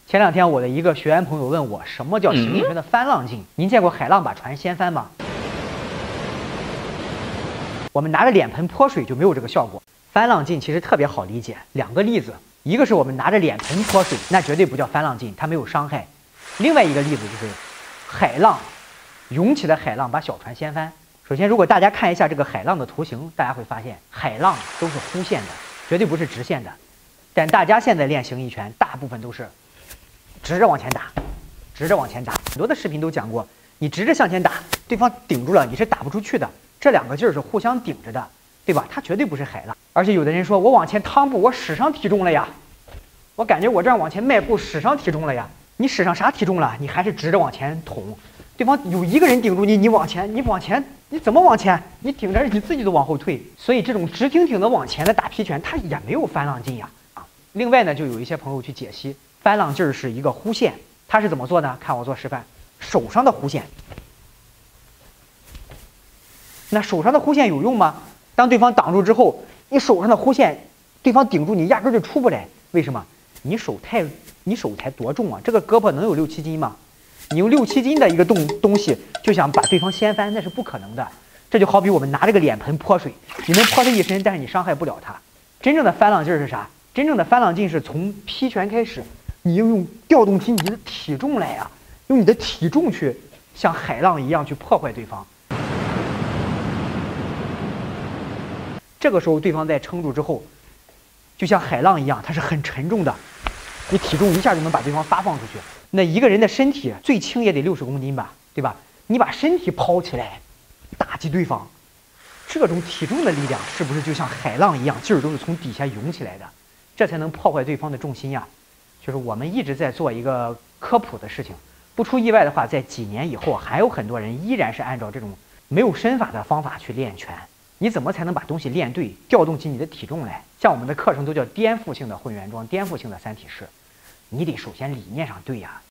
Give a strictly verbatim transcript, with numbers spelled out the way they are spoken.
前两天我的一个学员朋友问我，什么叫形意拳的翻浪劲？您见过海浪把船掀翻吗？我们拿着脸盆泼水就没有这个效果。翻浪劲其实特别好理解，两个例子，一个是我们拿着脸盆泼水，那绝对不叫翻浪劲，它没有伤害；另外一个例子就是海浪，涌起的海浪把小船掀翻。首先，如果大家看一下这个海浪的图形，大家会发现海浪都是弧线的，绝对不是直线的。但大家现在练形意拳，大部分都是直着往前打，直着往前打。很多的视频都讲过，你直着向前打，对方顶住了，你是打不出去的。这两个劲儿是互相顶着的，对吧？它绝对不是海浪。而且有的人说我往前趟步，我使上体重了呀，我感觉我这样往前迈步使上体重了呀。你使上啥体重了？你还是直着往前捅。对方有一个人顶住你，你往前，你往前，你怎么往前？你顶着你自己都往后退。所以这种直挺挺的往前的打劈拳，它也没有翻浪劲呀。啊，另外呢，就有一些朋友去解析翻浪劲儿是一个弧线，它是怎么做呢？看我做示范，手上的弧线。那手上的弧线有用吗？当对方挡住之后，你手上的弧线，对方顶住你，压根就出不来。为什么？你手太，你手才多重啊？这个胳膊能有六七斤吗？你用六七斤的一个东东西就想把对方掀翻，那是不可能的。这就好比我们拿这个脸盆泼水，你能泼他一身，但是你伤害不了他。真正的翻浪劲是啥？真正的翻浪劲是从劈拳开始，你要用调动起你的体重来啊，用你的体重去像海浪一样去破坏对方。这个时候对方在撑住之后，就像海浪一样，它是很沉重的，你体重一下就能把对方发放出去。那一个人的身体最轻也得六十公斤吧，对吧？你把身体抛起来打击对方，这种体重的力量是不是就像海浪一样，劲儿都是从底下涌起来的？这才能破坏对方的重心呀。就是我们一直在做一个科普的事情，不出意外的话，在几年以后还有很多人依然是按照这种没有身法的方法去练拳。你怎么才能把东西练对，调动起你的体重来？像我们的课程都叫颠覆性的混元桩，颠覆性的三体式，你得首先理念上对呀。